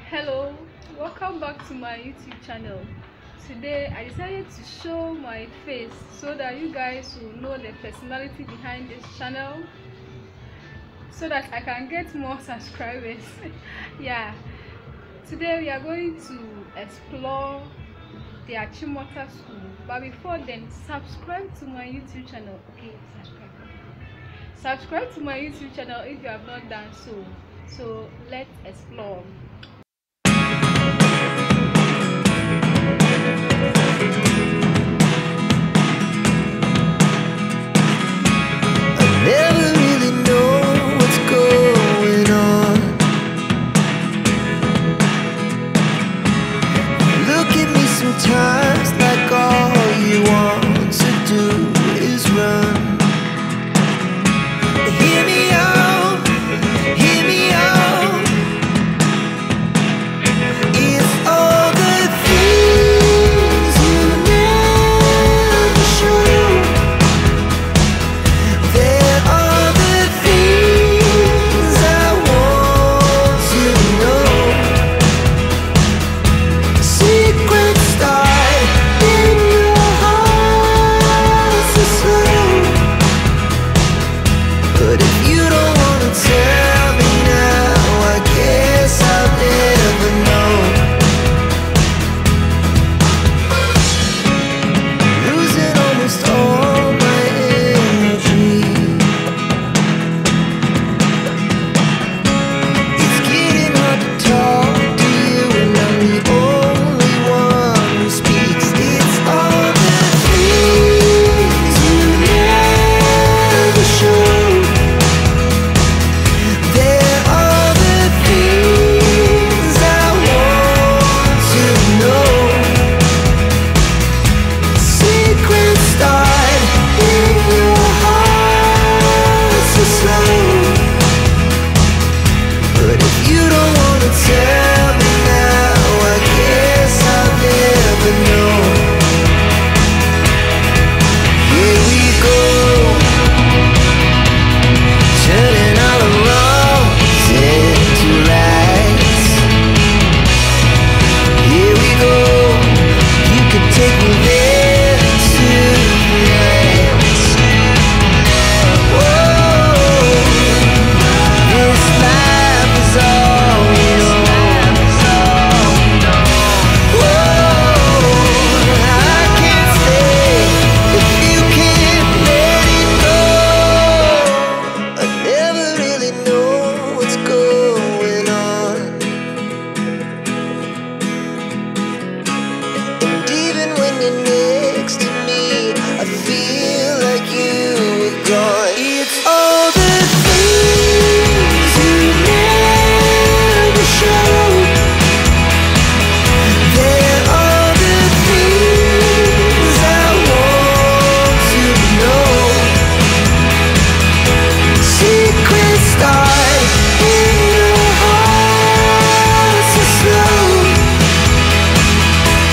Hello, welcome back to my YouTube channel. Today I decided to show my face so that you guys will know the personality behind this channel, so that I can get more subscribers. Yeah, today we are going to explore the Achimota School, but before then, subscribe to my YouTube channel. Okay, subscribe to my YouTube channel if you have not done so. So let's explore.